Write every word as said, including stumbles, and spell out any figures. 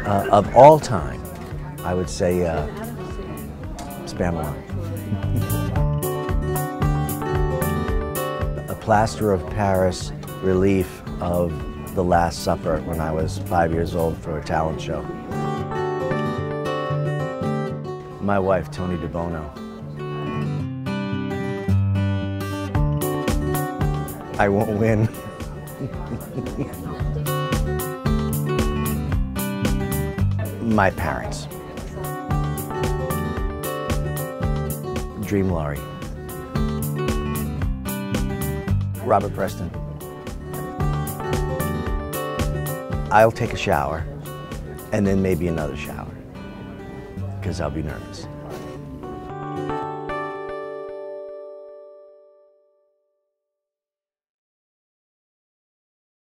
Uh, of all time, I would say uh, Spamalot. A plaster of Paris relief of The Last Supper when I was five years old for a talent show. My wife, Tony DeBono. I won't win. My parents. Dream Laurie. Robert Preston. I'll take a shower and then maybe another shower because I'll be nervous.